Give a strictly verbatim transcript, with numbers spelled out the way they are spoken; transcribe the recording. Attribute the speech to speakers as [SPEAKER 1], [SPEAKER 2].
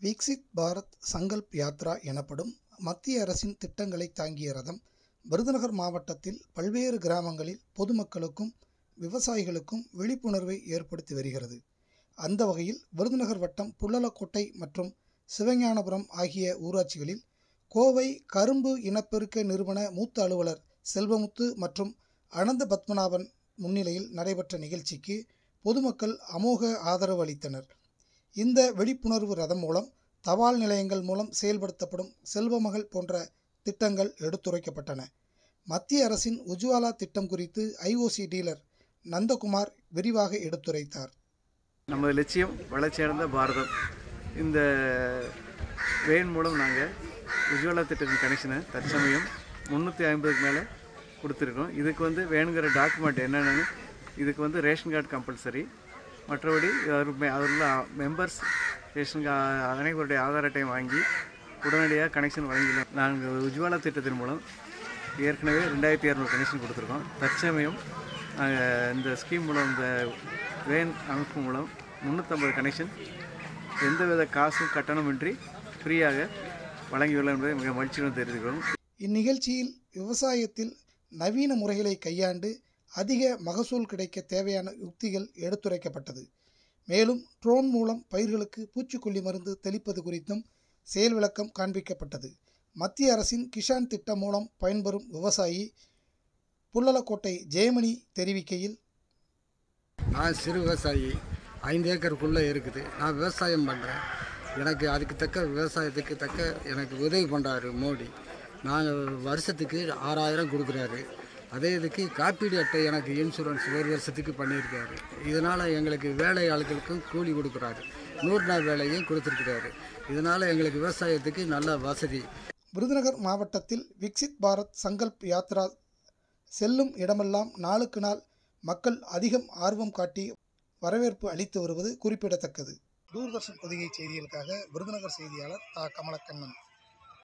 [SPEAKER 1] விக்சித் பாரத் சங்கல்ப் யாத்ரா எனப்படும் மத்திய அரசின் திட்டங்களை தாங்கிய ரதம் விருதுநகர் மாவட்டத்தில் பல்வேறு கிராமங்களில் பொதுமக்களுக்கும் விவசாயிகளுக்கும் விழிப்புணர்வை ஏற்படுத்தி வருகிறது. அந்த வகையில் விருதுநகர் வட்டம் புள்ளலக்கோட்டை மற்றும் சிவஞானபுரம் ஆகிய ஊராட்சிகளில் கோவை கரும்பு இனப்பெருக்க நிறுவன மூத்த அலுவலர் செல்வமுத்து மற்றும் அனந்த பத்மநாபன் முன்னிலையில் நடைபெற்ற நிகழ்ச்சிக்கு பொதுமக்கள் அமோக ஆதரவு அளித்தனர். இந்த விழிப்புணர்வு ரதம் மூலம் தபால் நிலையங்கள் மூலம் செயல்படுத்தப்படும் செல்வமகள் போன்ற திட்டங்கள் எடுத்துரைக்கப்பட்டன. மத்திய அரசின் உஜ்வாலா திட்டம் குறித்து ஐஓசி டீலர் நந்தகுமார் விரிவாக எடுத்துரைத்தார்.
[SPEAKER 2] நமது லட்சியம் வளர்ச்சியடைந்த பாரதம். இந்த வேன் மூலம் நாங்கள் உஜ்வாலா திட்டத்தின் கனெக்ஷனை தற்சமயம் முந்நூற்றி ஐம்பதுக்கு மேலே கொடுத்துருக்கோம். இதுக்கு வந்து வேணுங்கிற டாக்குமெண்ட் என்னென்னு, இதுக்கு வந்து ரேஷன் கார்டு கம்பல்சரி, மற்றபடி அதில் மெம்பர்ஸ் ரேஷன் கா அனைவருடைய ஆதார் அட்டையும் வாங்கி உடனடியாக கனெக்ஷன் வழங்கிடலாம். நாங்கள் உஜ்வாலா திட்டத்தின் மூலம் ஏற்கனவே ரெண்டாயிரத்தி இரநூறு கனெக்ஷன் கொடுத்துருக்கோம். தற்சமயம் நாங்கள் இந்த ஸ்கீம் மூலம், இந்த வேன் அமைப்பு மூலம் முந்நூற்றம்பது கனெக்ஷன் எந்தவித காசும் கட்டணமின்றி ஃப்ரீயாக வழங்கியுள்ளோம் என்பதை மிக மகிழ்ச்சியுடன் தெரிவிக்கிறோம்.
[SPEAKER 1] இந்நிகழ்ச்சியில் விவசாயத்தில் நவீன முறைகளை கையாண்டு அதிக மகசூல் கிடைக்க தேவையான யுக்திகள் எடுத்துரைக்கப்பட்டது. மேலும் ட்ரோன் மூலம் பயிர்களுக்கு பூச்சிக்கொல்லி மருந்து தெளிப்பது குறித்தும் செயல் விளக்கம் காண்பிக்கப்பட்டது. மத்திய அரசின் கிஷான் திட்டம் மூலம் பயன்பெறும் விவசாயி புள்ளலக்கோட்டை ஜெயமணி தெரிவிக்கையில்,
[SPEAKER 3] நான் சிறு விவசாயி, ஐந்து ஏக்கருக்குள்ளே இருக்குது. நான் விவசாயம் பண்ணுறேன். எனக்கு அதுக்கு தக்க விவசாயத்துக்கு தக்க எனக்கு உதவி பண்ணுறாரு மோடி. நாங்கள் வருஷத்துக்கு ஆறாயிரம் கொடுக்குறாரு. அதே இதுக்கு காப்பீடு அட்டை எனக்கு இன்சூரன்ஸ் ஒரு வருஷத்துக்கு பண்ணியிருக்காரு. இதனால் எங்களுக்கு வேலை ஆட்களுக்கும் கூலி கொடுக்குறாரு. நூறு நாள் வேலையும் கொடுத்துருக்கிறாரு. இதனால் எங்களுக்கு விவசாயத்துக்கு நல்ல வசதி.
[SPEAKER 1] விருதுநகர் மாவட்டத்தில் விக்சித் பாரத் சங்கல்ப் யாத்ரா செல்லும் இடமெல்லாம் நாளுக்கு நாள் மக்கள் அதிகம் ஆர்வம் காட்டி வரவேற்பு அளித்து வருவது குறிப்பிடத்தக்கது. தூர்தர்ஷன் பொதிகை செய்திகளுக்காக விருதுநகர் செய்தியாளர் தா கமலக்கண்ணன்.